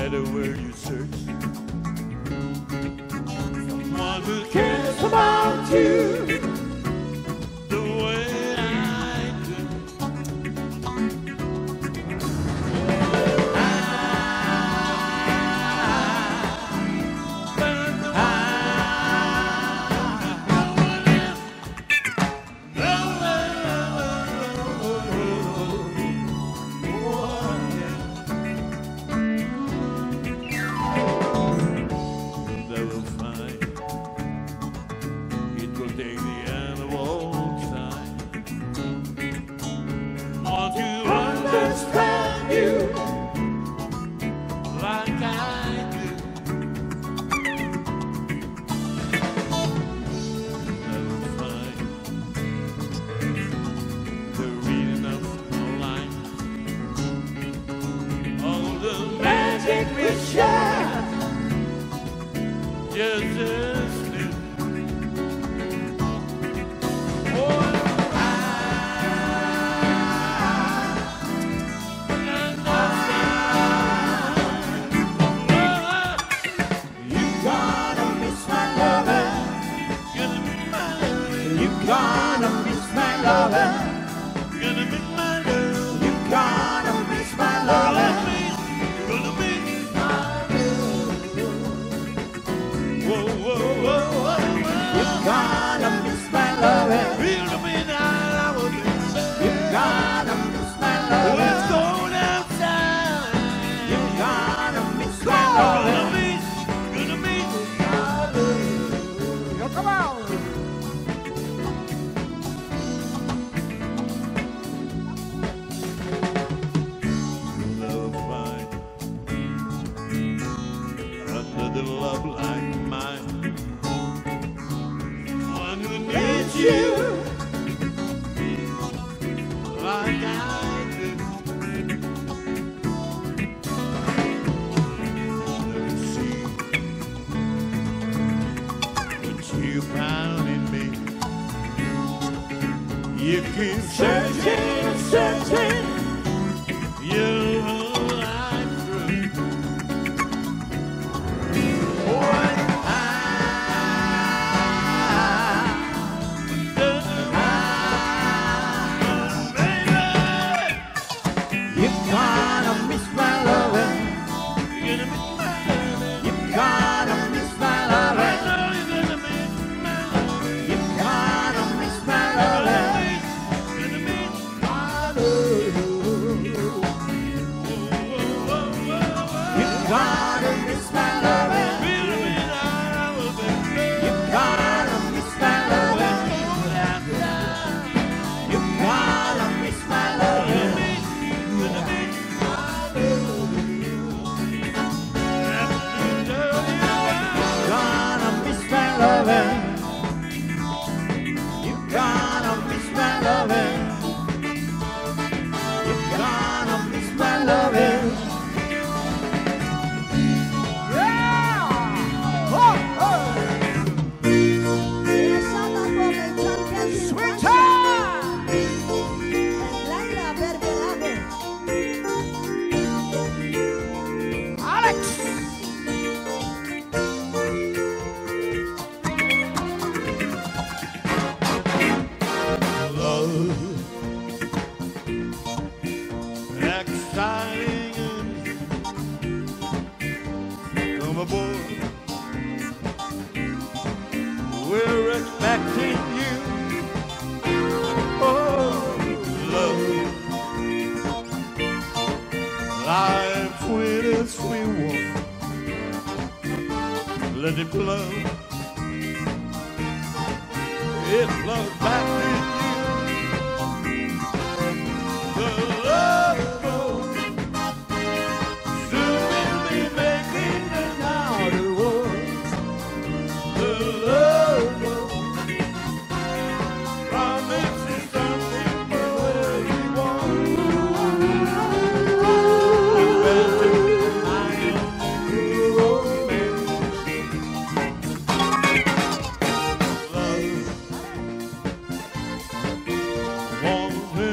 matter where you search. Someone who cares about you the way I do.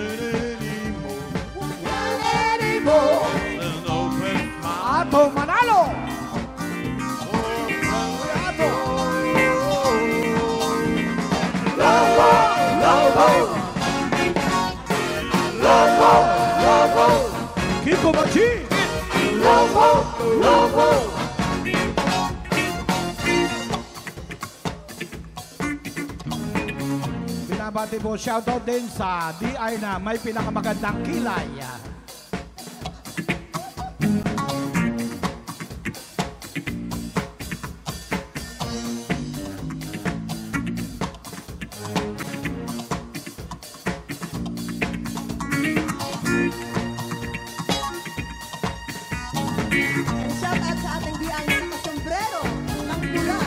Manalo! Gubat. Lobo, Lobo. Binabati po, shoutout din sa DI na may pinakamagandang kilay. Shout out sa ating DI na nakasombrero ng pula.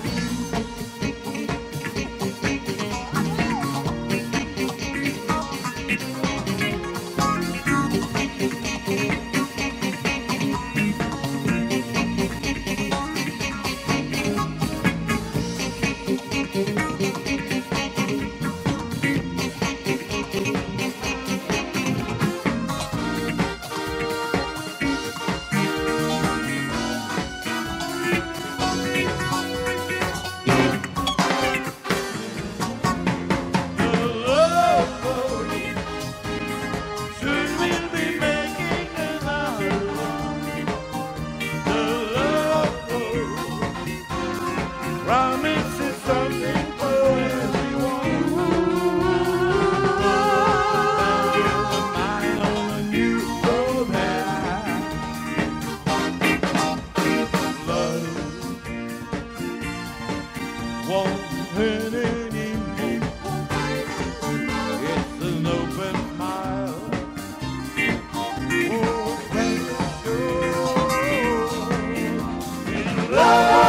Promise is something for everyone. Get the mind on a new romance. Love won't hurt anymore. It's an open smile. Oh, let's go. In love.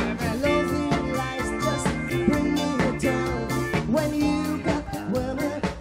When you got women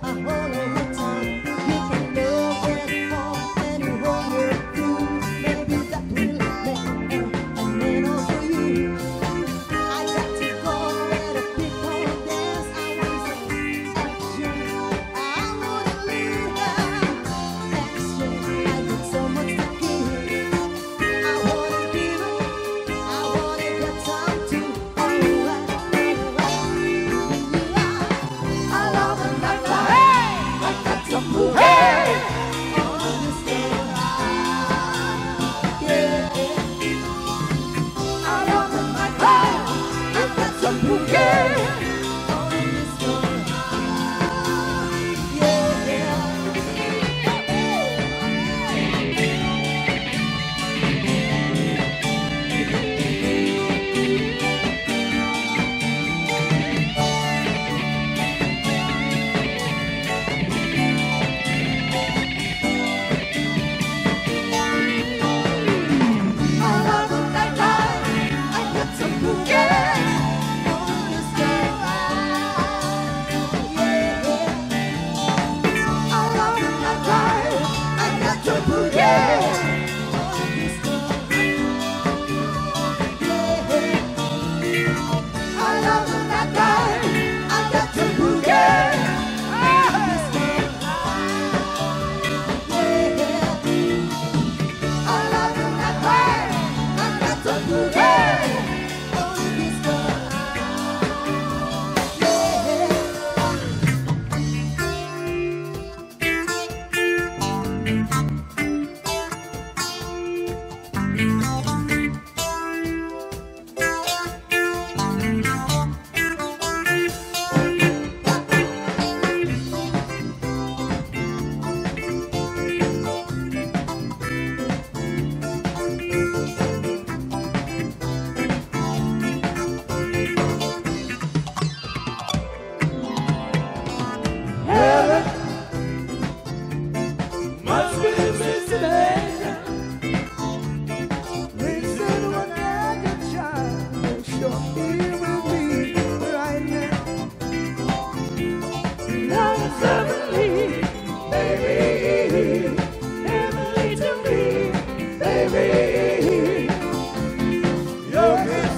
heavenly, baby, heavenly to me, baby. Your kiss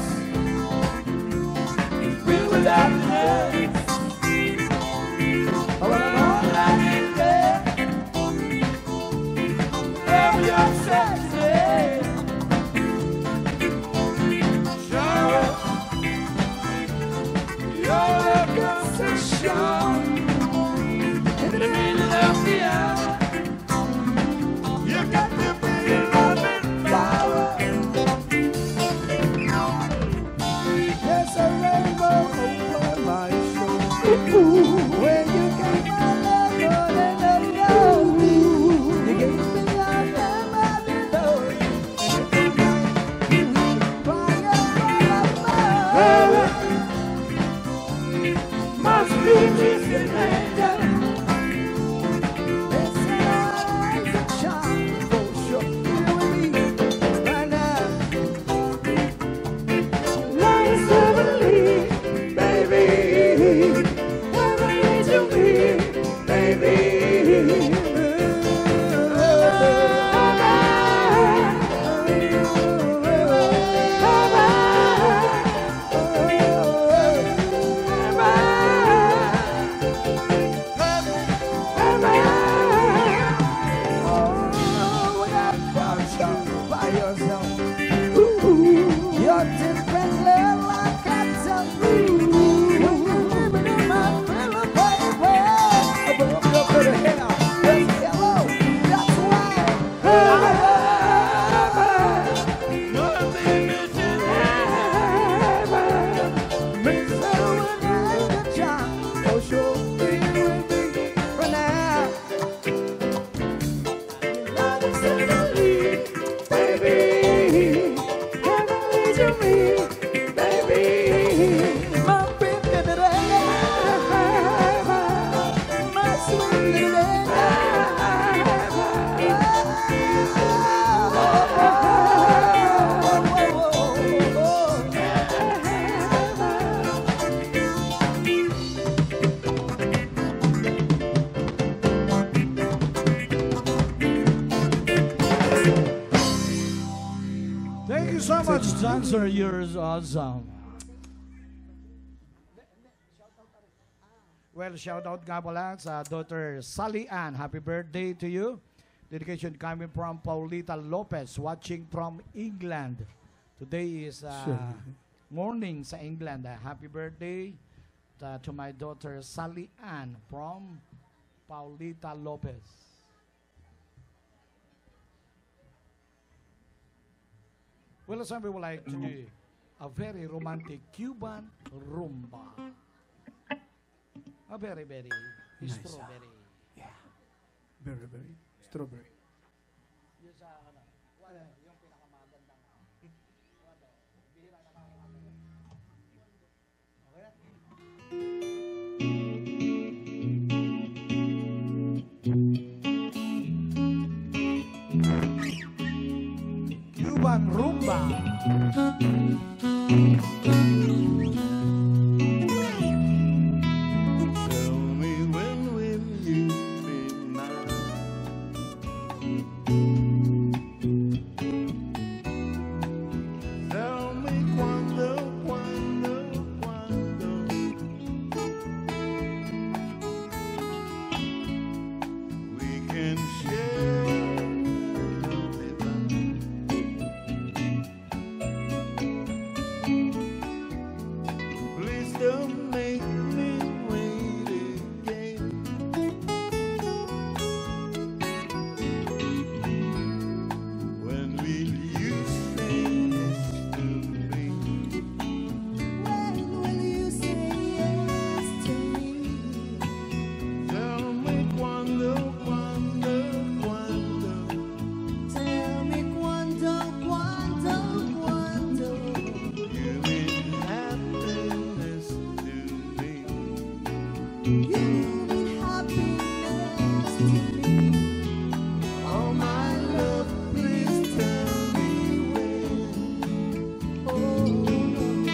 is filled with happiness. All I can get, every obsession. Shower your concession in the middle of the hour. You got to be loving power. There's a rainbow over my shoulder. When you came my love, and love, you gave me your name, I belong. Must be Jesus angel. It's a child for sure. You and me right now. Life's heavenly, baby. Heavenly to me, baby. You're different, love, like I tell you. Living in my pillow, baby. Above your pretty hair, there's yellow, that's why. Nothing is in heaven. Makes it when I'm a child. For sure, you and me right now. Love is heavenly, baby. Heavenly to me, baby. My baby, my sweet little Thank you so much, Dancer. You're awesome. Well, shout out nga pala sa daughter Sally Ann. Happy birthday to you. Dedication coming from Paulita Lopez, watching from England. Today is morning sa England. Happy birthday to my daughter Sally Ann from Paulita Lopez. Well, some people like to do a very romantic Cuban rumba. A very, very Nice, strawberry. Yeah. Very, very. Strawberry. Yung sa ano, yung pinakamagandang. Bihira na kakakaganda. Okay? Cuban rumba. Tell me when will you be mine? Tell me cuando we can share please don't make me wait again. When will you say yes to me? When will you say yes to me? Tell me cuando Tell me cuando you mean happiness to me. you mean happiness to me. Oh my love, please tell me when.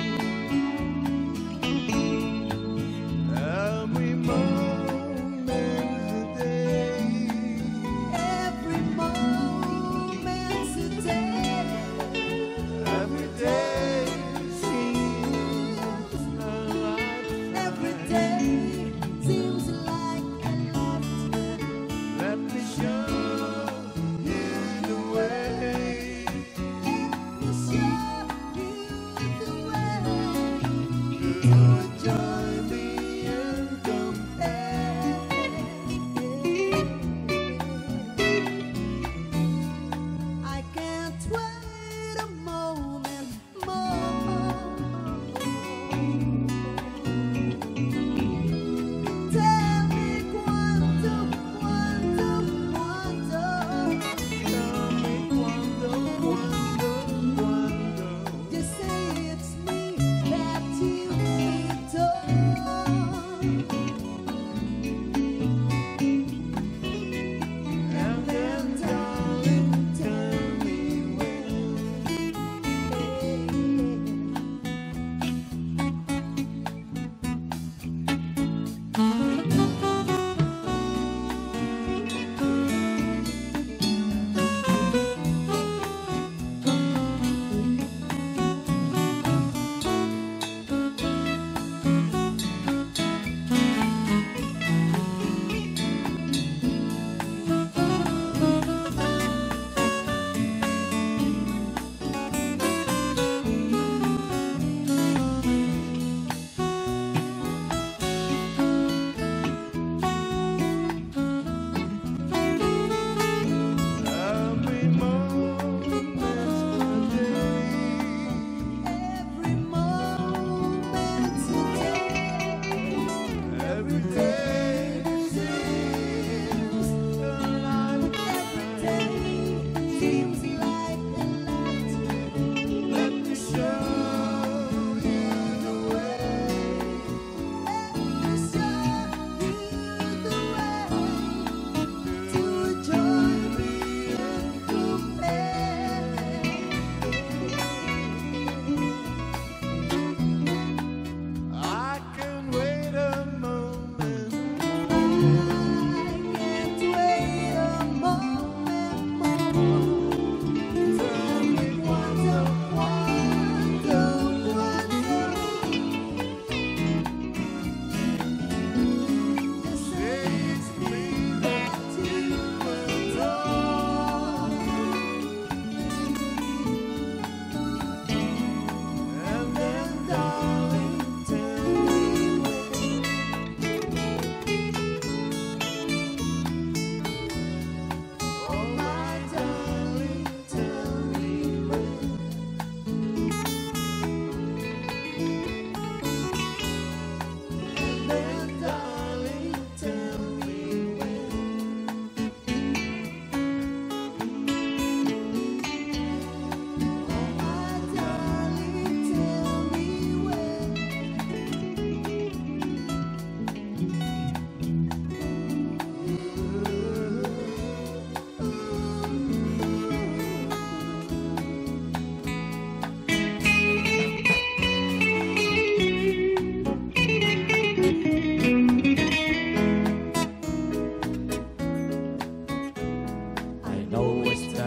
Every moment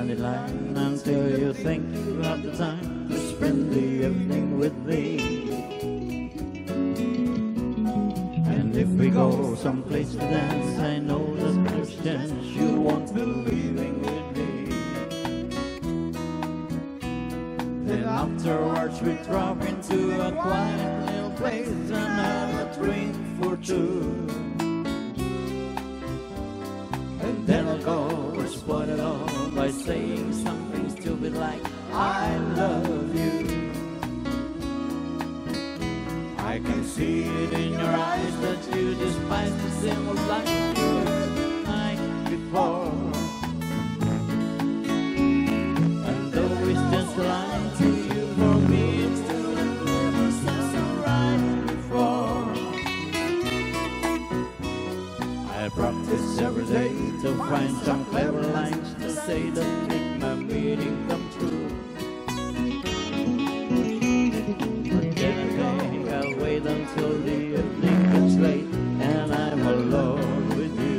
dandelion until you think you have the time to spend the evening with me. And if we go someplace to dance, I know that there's chance you won't be leaving with me. Then afterwards we drop into a quiet little place and have a drink for two. And then I'll go and spoil it all by saying something stupid like, I love you. I can see it in your eyes that you despise the simple life you heard the night before. And though it's just a lie to you, for me it's true that never said so right before. I practice every day to find some clever lines to say that make my meaning come true. But then again, I'll wait until the evening gets late and I'm alone with you.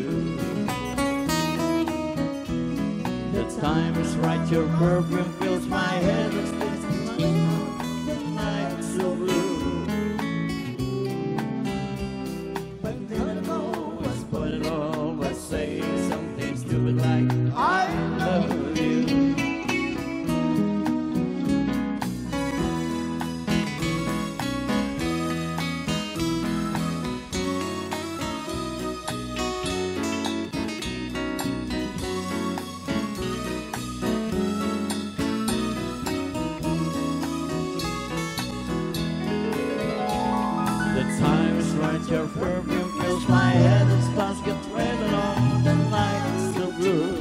The time is right, your perfume fills my head. It's this night so blue. But then I'll go and spoil it all by saying something stupid like, I love you. The time is right, your perfume fills my head, and stars get red along the night is so blue.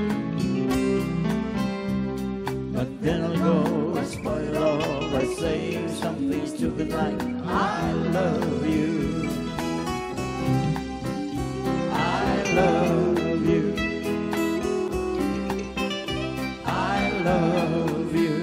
But then I'll go and spoil it all by saying something stupid like, I love you. I love you. I love you.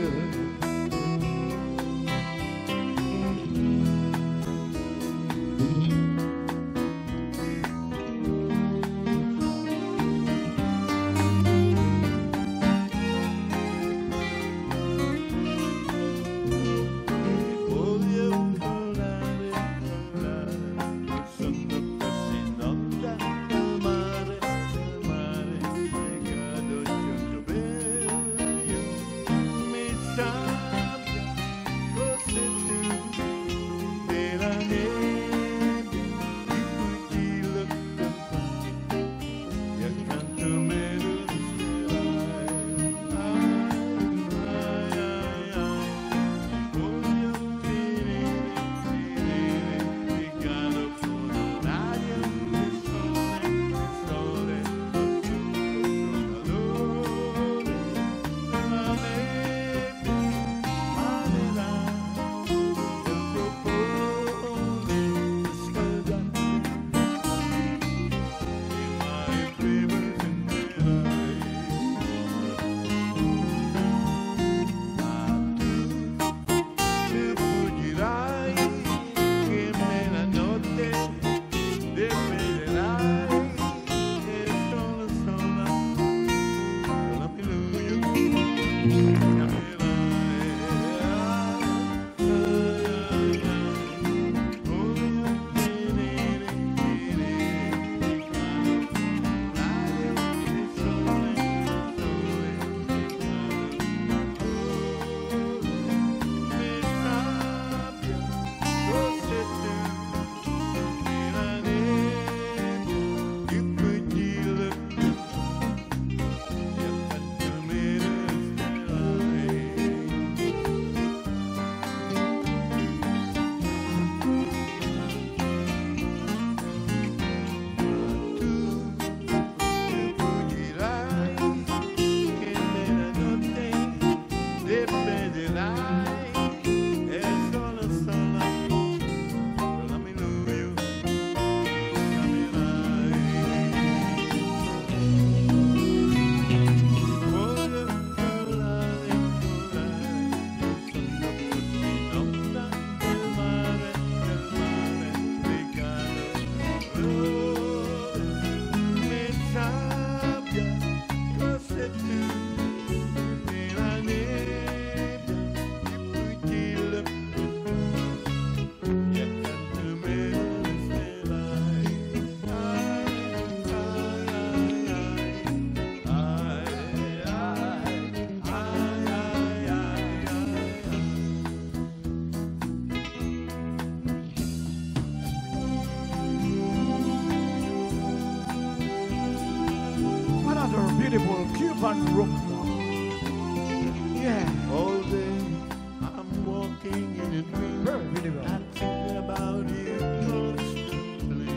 beautiful Cuban rumba. Yeah. All day I'm walking in a dream. Very beautiful. I think about you constantly.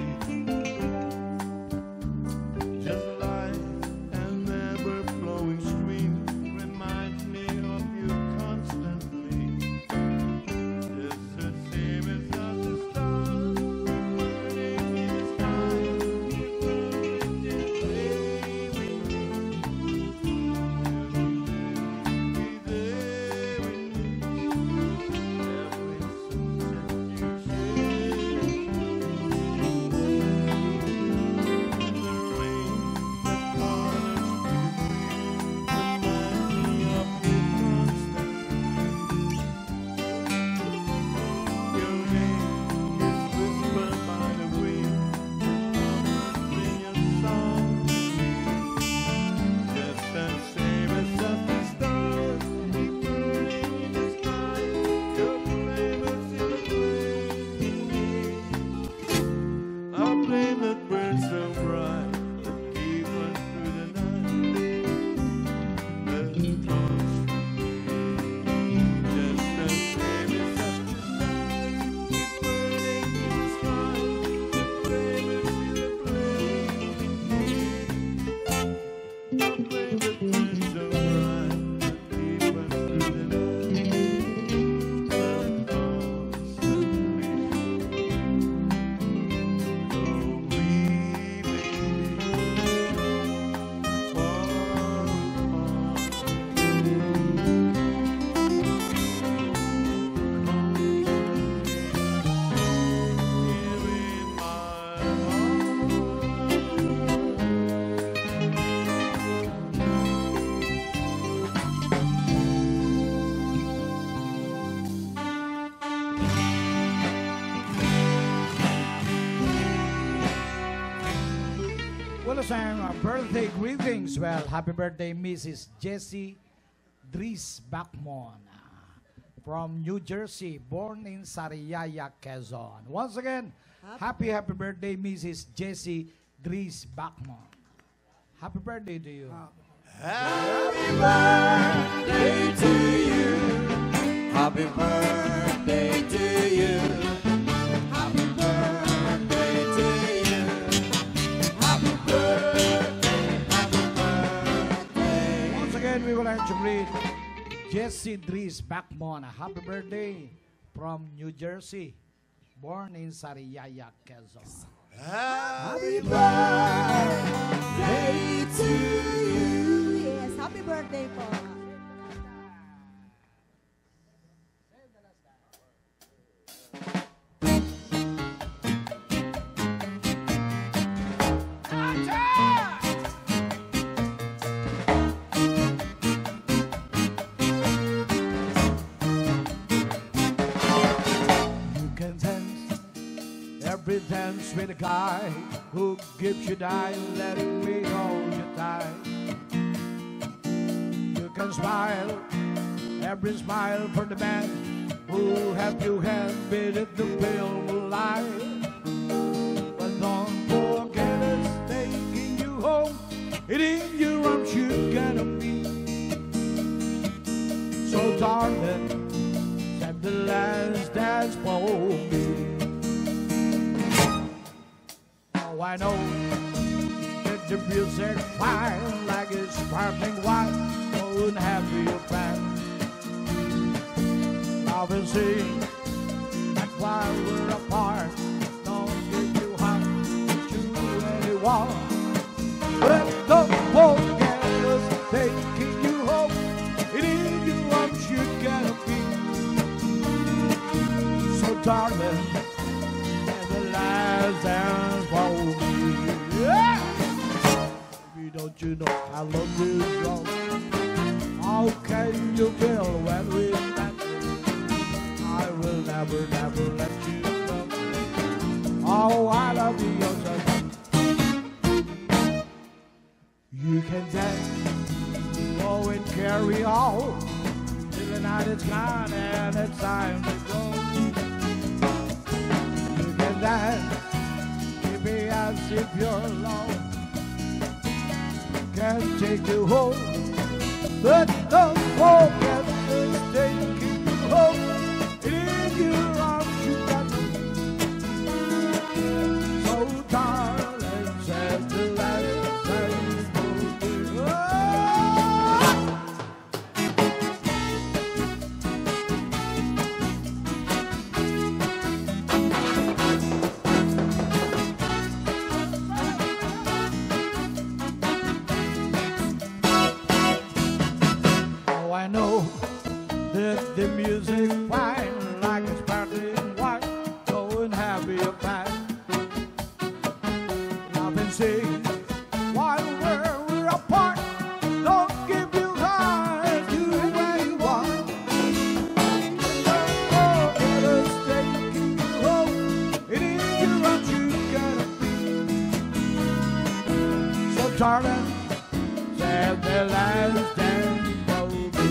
Just like an ever-flowing stream reminds me of you constantly. Just the same as the stars burning in the sky, burning till day with me. Be there with me. Every sunset you share. The rain that colors me reminds me of you constantly. Your name is whispered by the wind, bring your song to me. Just the same as the stars keep burning in the sky. Your flame is in the flame in me. A flame that burns so bright that keeps us through the night. That comes from me. Just the same as the stars keep burning in the sky. The flame is in the flame in me. A flame that burns so bright that keeps us through the night. That constantly. Oh, we far Well, sang birthday greetings. Well, happy birthday, Mrs. Jessie Dries Bachmon from New Jersey, born in Sariaya, Quezon. Once again, happy birthday, Mrs. Jessie Dries Bachmon. Happy birthday to you. Happy birthday to you. Happy birthday to you. Happy birthday to you. Happy birthday, happy birthday. Once again, we would like to greet Jessie Dries Bachmon. Happy birthday from New Jersey, born in Sariaya, Quezon. Happy Birthday to you. Yes, happy birthday po. You can dance every dance with a guy who gives you dime, letting me hold you tight. You can smile every smile for the man who help you help beneath the pale light. But don't forget us taking you home, and in your arms you're gonna be. So darling, set the last dance for me. Oh, I know that the music fine like a sparkling wine. Don't have your friend. Love and sing that while we're apart. Don't give you heart to anyone. But don't forget us taking you home. It in your arms you're gonna be. So darling, and the last dance for me. Yeah! Baby, don't you know I love this song? How can you feel when we met? I will never, never let you go. Oh, I love you so much. You can dance, go and carry on till the night is gone and it's time to go. You can dance, baby, as if you're alone. can take you home. But don't forget this taking you home. In your arms you got me. So darling, said the last time you told me. Oh, I know that the music fine like a sparkling wine, going happy or fine. Love and sing while we're apart. Don't give you time, do what you want. Oh, it is taking you home. It is you what you gotta be. So darling, said the last dance will be.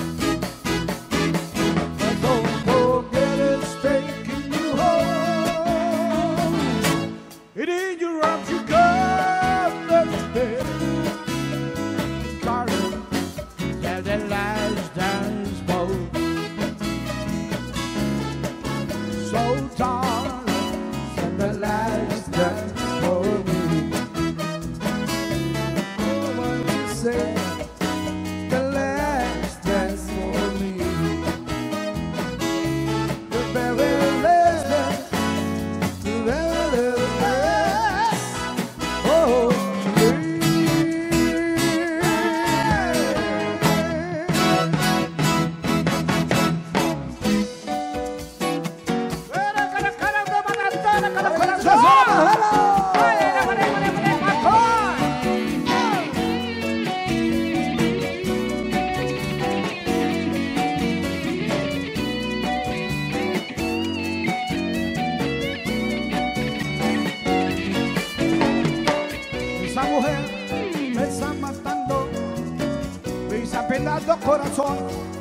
But don't forget it's taking you home. It is your arms you got to stay. Darling, said the last dance will be. So darling, said the last dance will be. Say the last dance for me, the very last dance, the very last. Oh, esa mujer me está matando, me está pelando corazón.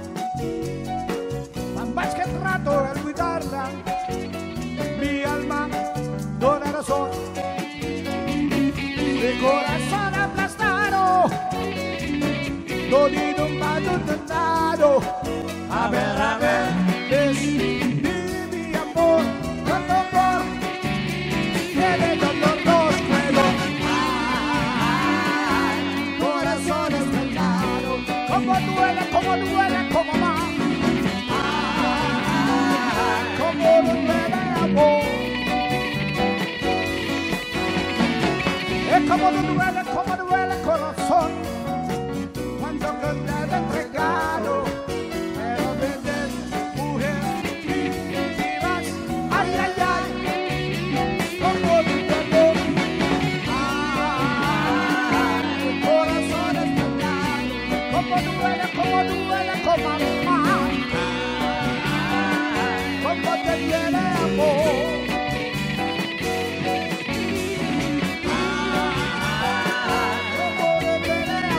Más que trato de olvidarla, mi alma no da razón. Mi corazón aplastado, dolido, maltratado. A ver, es mi amor, cuánto amor, tiene dolor, los puedo. Ay, corazón estrellado, como duele, como más. Como duele amor. Es como duele el corazón cuando te has entregado. Pero vendes, mujer, y vas, ay, ay, ay, como duele amor. Ay, el corazón estrellado, como duele, como más. Como te tiene amor. Como te tiene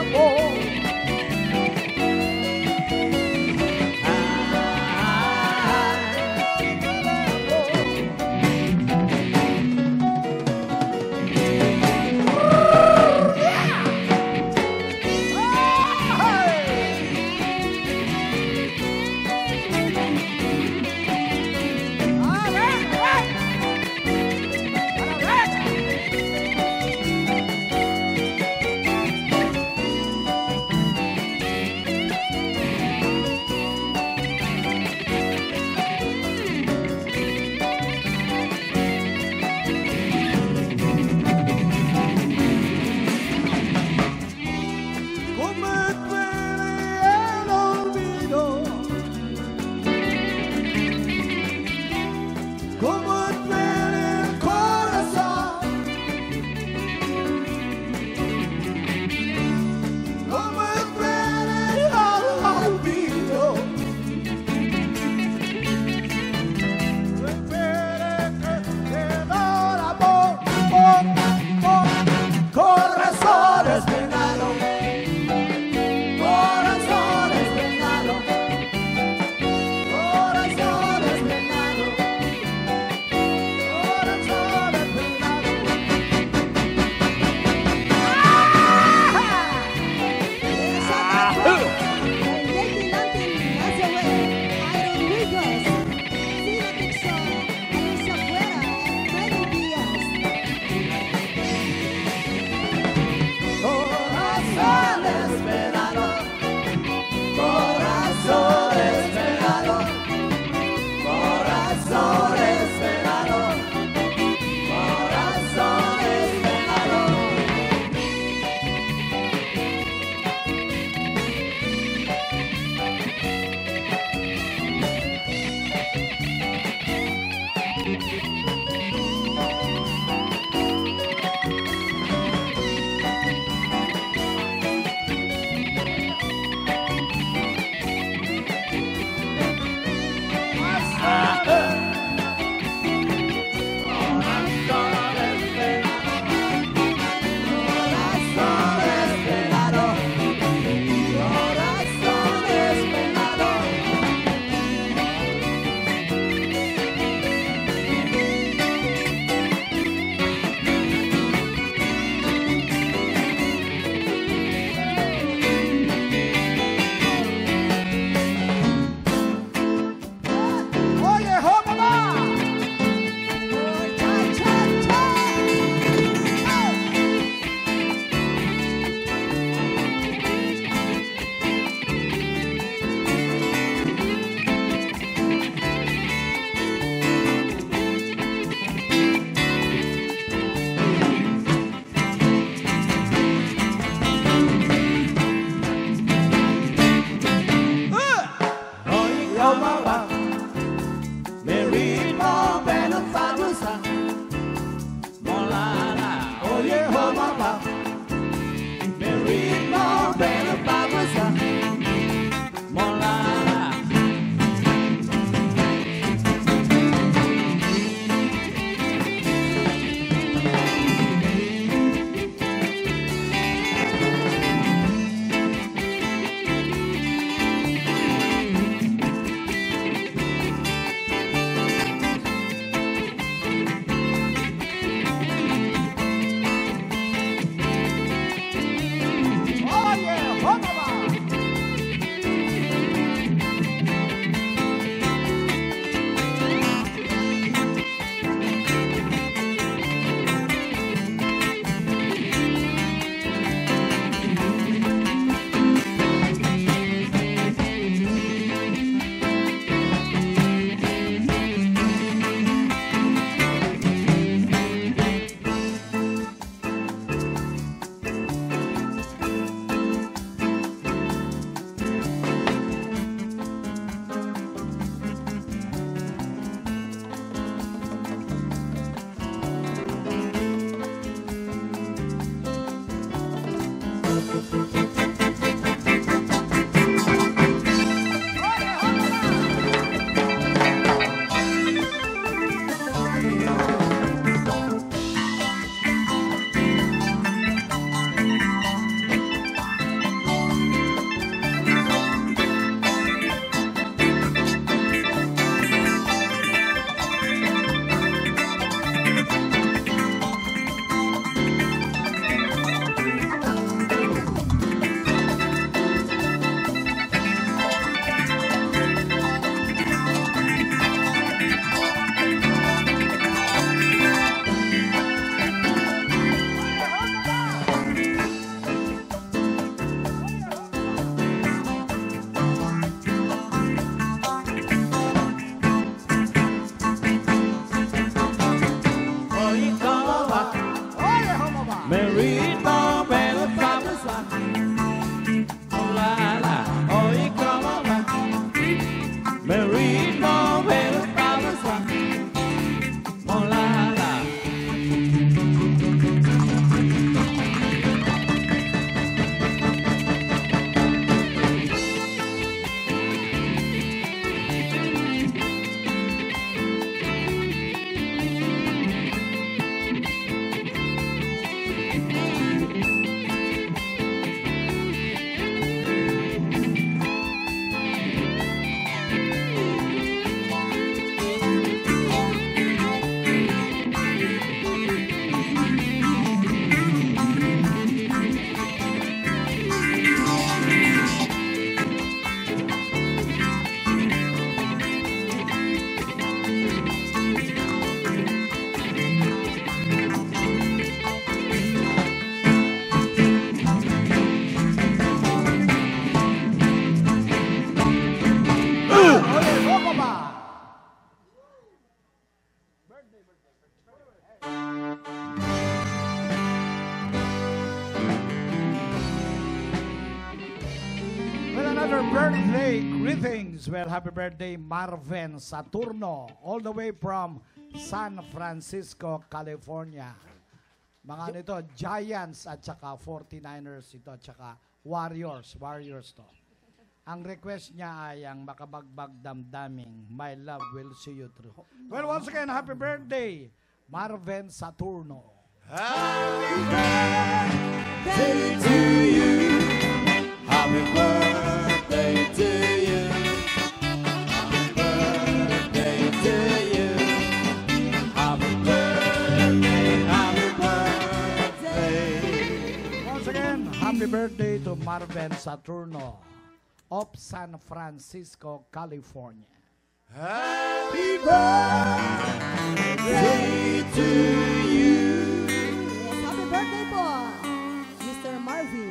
Another birthday greetings. Well, happy birthday, Marvin Saturno, all the way from San Francisco, California. Mga nito, Giants at saka 49ers ito at saka Warriors to. Ang request niya ay ang makabagbag damdaming, my love will see you through. Well, once again, happy birthday, Marvin Saturno. Happy birthday to you. Happy birthday to you. Happy birthday to you. Happy birthday, happy birthday. Once again, happy birthday to Marvin Saturno of San Francisco, California. Happy birthday to you. Yes, happy birthday po, Mr. Marvin.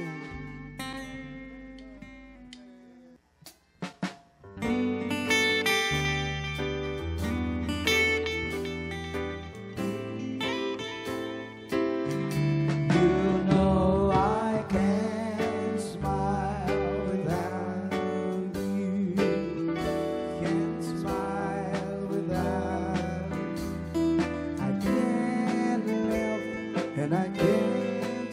You know I can't smile without you. Can't smile without. I can't live and I can't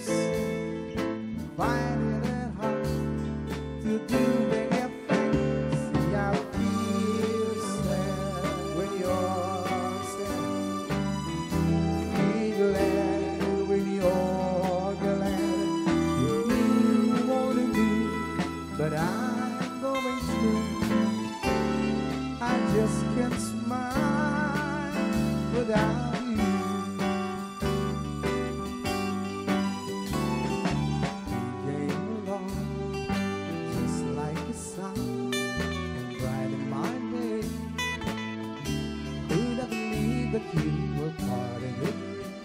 find it hard to do anything. See, I feel sad when you're sad. Feel glad when you're glad. If you wanna be, but I'm going through. I just can't smile without you. You came along just like a sun and brightened my day. Who'd ever believe that you were part of it?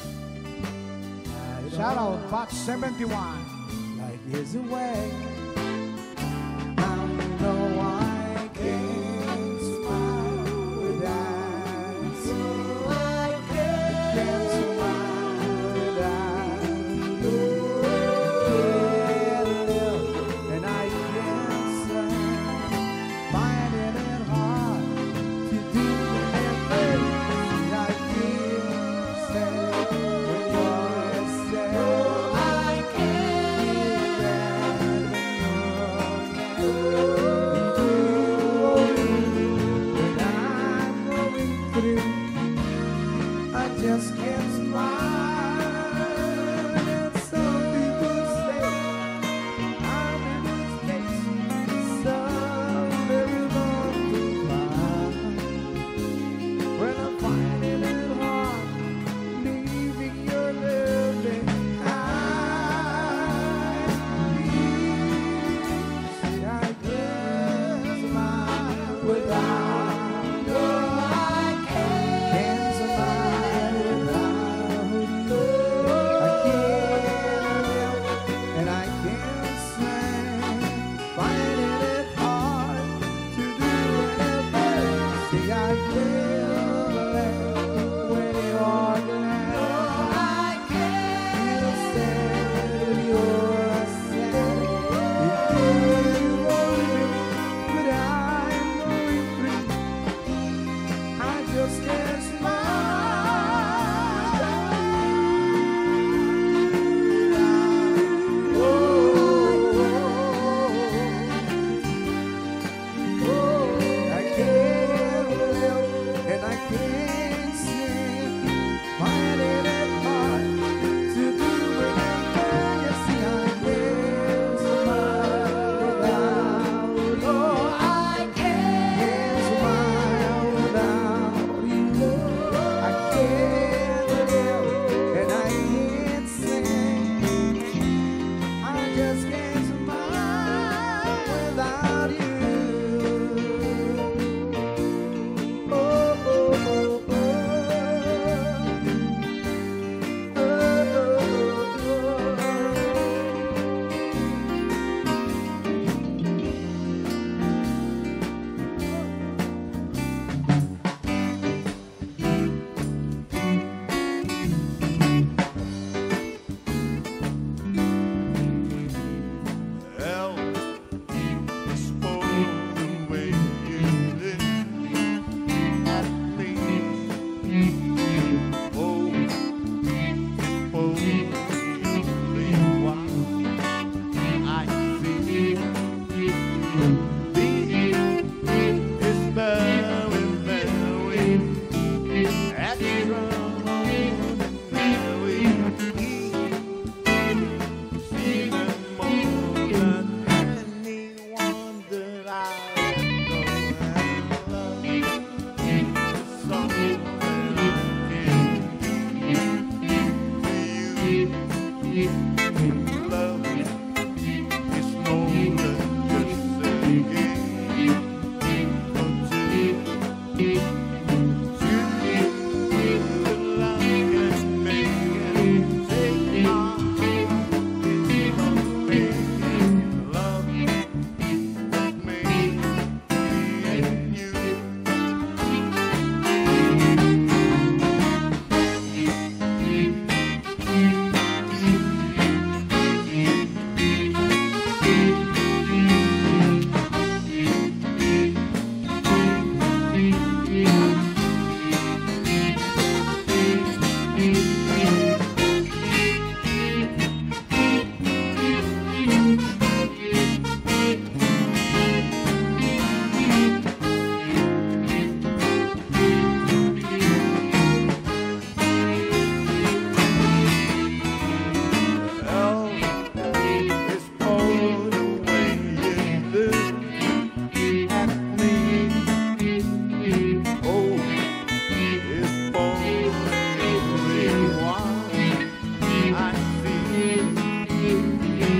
Shout out, Batch 71. Life is a way. Now you know I can't smile without you. I can't smile without you. And I can't stand finding it hard to do anything. I feel sad when you're sad. I can't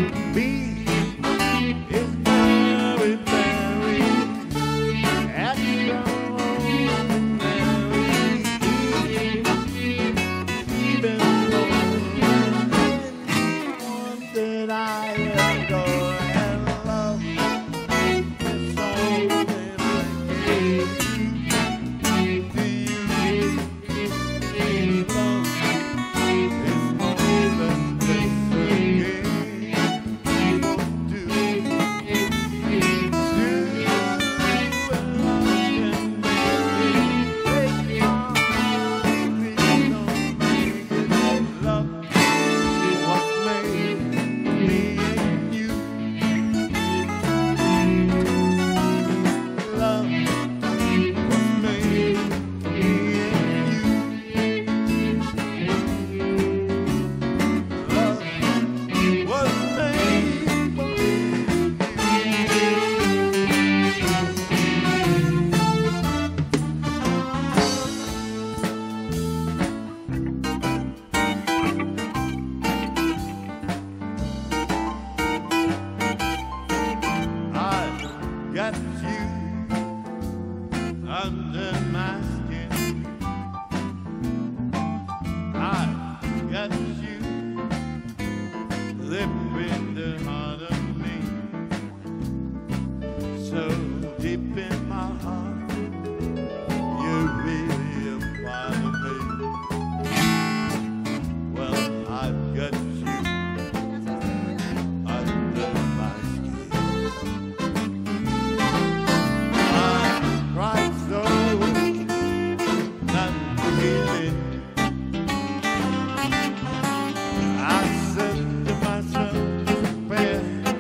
Me is very, very extraordinary. Even more than anyone that I adore and love. It's all that I gave to you. Love is more than just a game people do. Got you under my skin. I got you living the heart of me. So deep in my heart, you're really a part of me. Well, I've got you under my skin. Cried so, not feeling. I said to myself, despair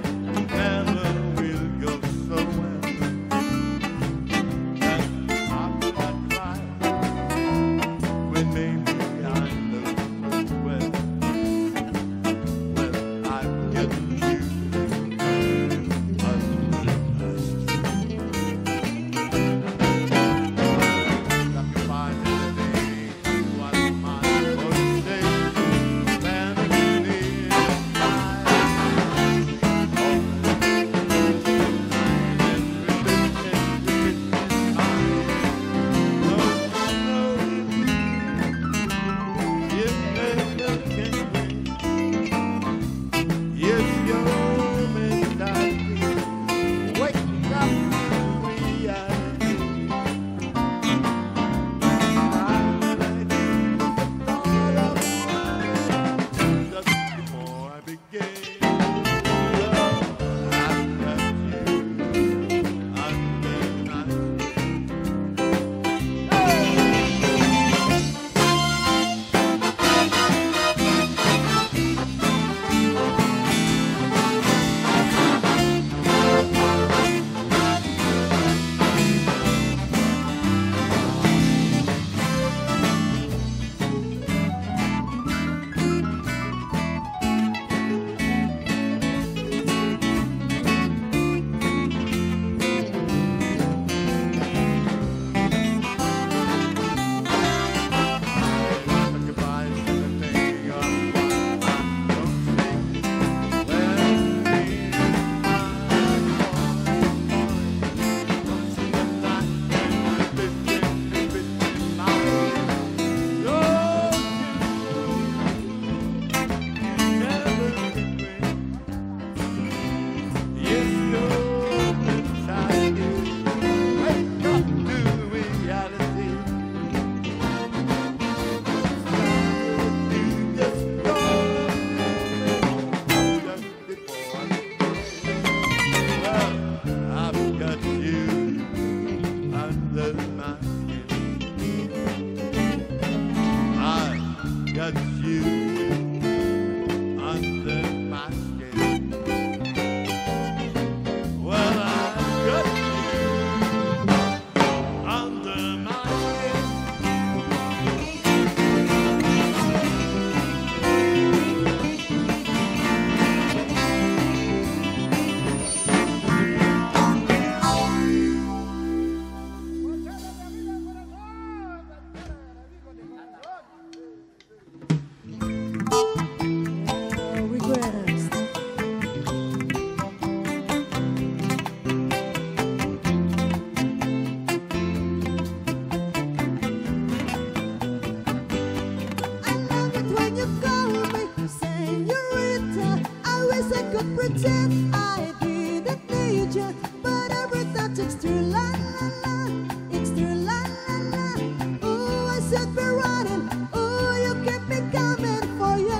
wish I could pretend I didn't need you, but every touch it's true, la la la, it's true, la la la. Oh, I should be running. Oh, you keep me coming for you.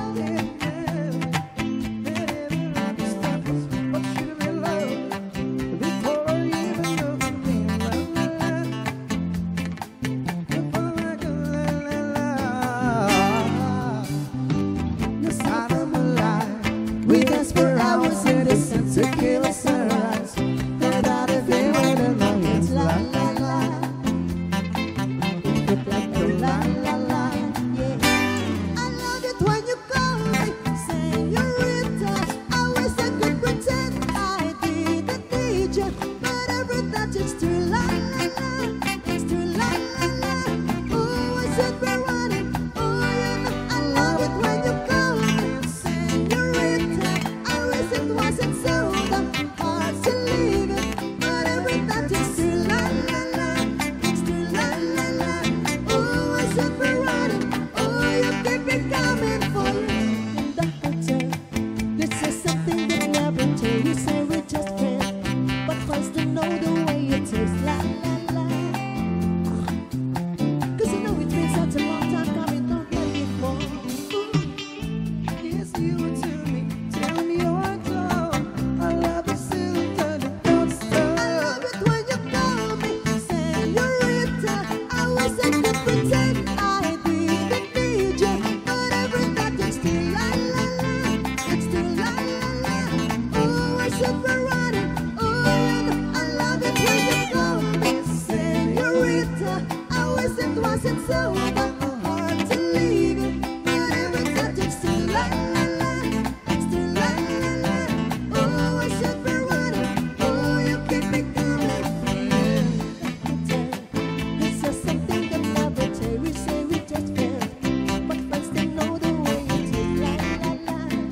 We dance for hours in the sun to kill a sunrise. Without a feeling in my hands, la la la. La la la, yeah. I love it when you call me señorita. I wish I could pretend I didn't need you, but every touch it's true, la la la, it's true, la la la. Oh, I should be running. Oh, you know I love it when you call me señorita. I wish it wasn't so damn hard to leave it, but every touch it's true, la la la, it's true, la la la. Oh, I should be running. Oh, you keep me coming for you. In the hotel, this is something that never tell you. Say we just friends, but first to know the way it tastes. La la la. 'Cause you know it's been such a long time coming. Don't let it go. Yes, you were to me. Tell me your tone. I love you still, and it don't I stop. love it when you call me señorita. I wish I could pretend I didn't need you, but every touch it's still la la la, it's still la la la. Oh, I should be running. Oh, you know I love it when you call me señorita. I wish it wasn't so hard to leave you, but every touch it's still la la la, it's still la la la. Oh, I should be running. Oh, you keep me coming. This is something that never tell. We say we just fell, but first they know the way it is. La la la.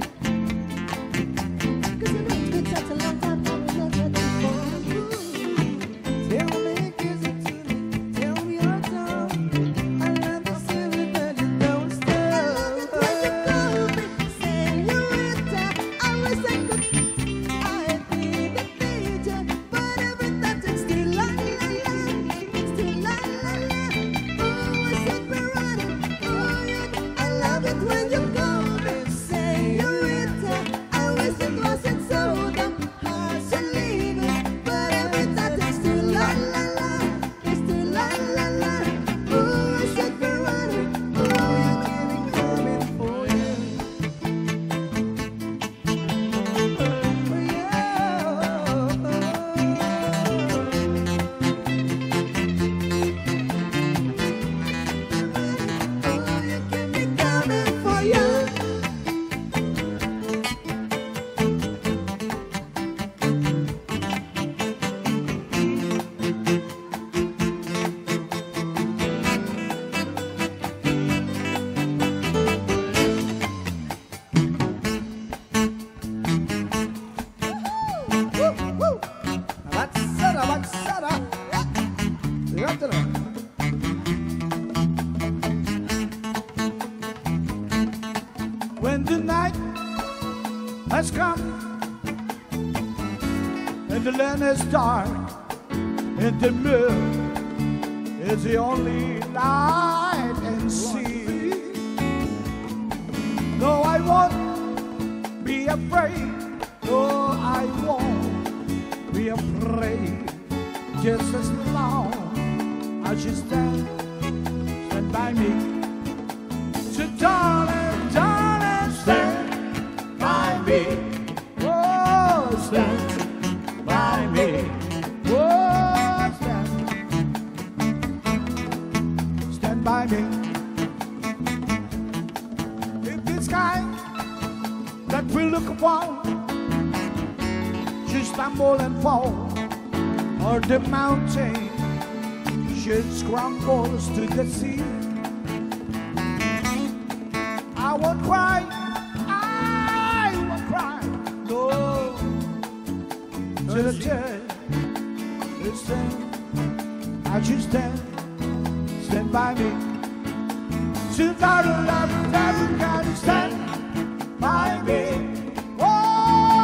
'Cause you know it's been such a long time coming. Not let it go. Tell me, kiss it to me. Tell me your tone. I love you still, and it don't I love it when you stop. call me señorita. I wish I could. I didn't need you, but every touch it's still la la la, it's still la la la. Oh, I should be running. Oh, you know I love it when you call me señorita. I wish it wasn't so damn hard to leave it, but every touch it's still la la la, it's still la la la. Oh, I should be running. Oh, you Coming for you. keep me coming for you. Batsara, batsara. Batsara. When the night has come and the land is dark and the moon is the only light and see. No, I won't be afraid. No, I won't be afraid. Just as long as you stand by me. So darling, darling, stand by me. Oh, stand by me. Oh, stand by me. If the sky that we look upon should stumble and fall, or the mountain should crumble to the sea, I won't cry, I won't cry, no. To the church, stand, I should stand by me. To the love, never can stand by me. Oh,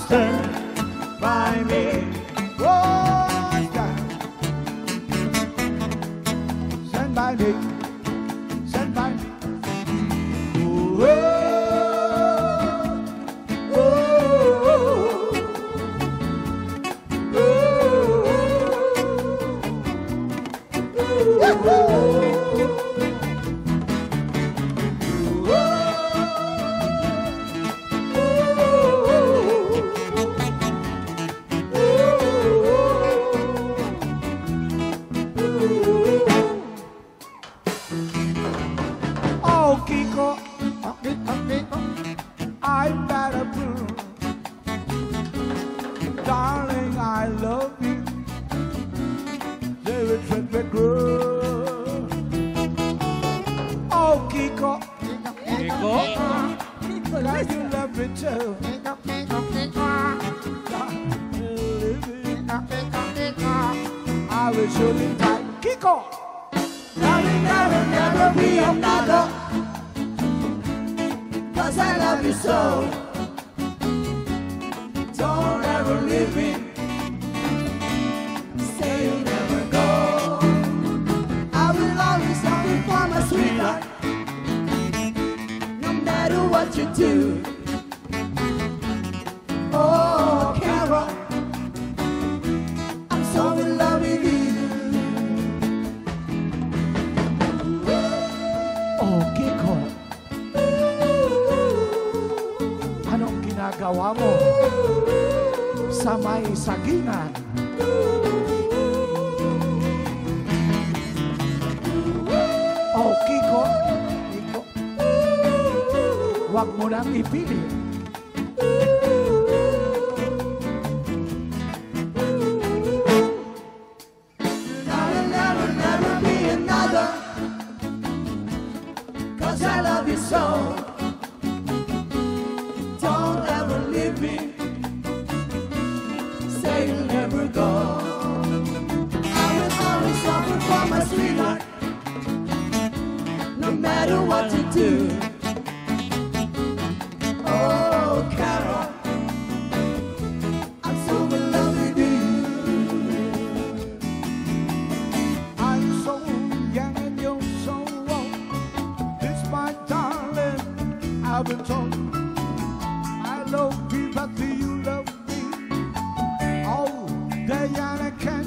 stand by me. Oh, stand by me. Stand by me. Oh, oh, oh, oh, oh, Kiko, I'm better blue. Darling, I love you. They will trip me grow. Oh, Kiko, Kiko? can you love me too? I will surely die. Kiko, darling, there will never be another. 'Cause I love you so. Don't ever leave me. Say you'll never go. I will always love you for my sweetheart. No matter what you do. Oh, Carol, I'm so in love with you. Oh, Kiko, anong ginagawa mo sa may sagingan? Oh, Kiko, Kiko, wag mo nang ipili. There'll never be another. 'Cause I love you so. Don't ever leave me. Say you'll never go. I will always suffer for my sweetheart. No matter what you do. Oh, Carol, I'm so in love with you. I'm so young and you're so old. It's my darling, I've been told. I love you, but do you love me? Oh, Diana, can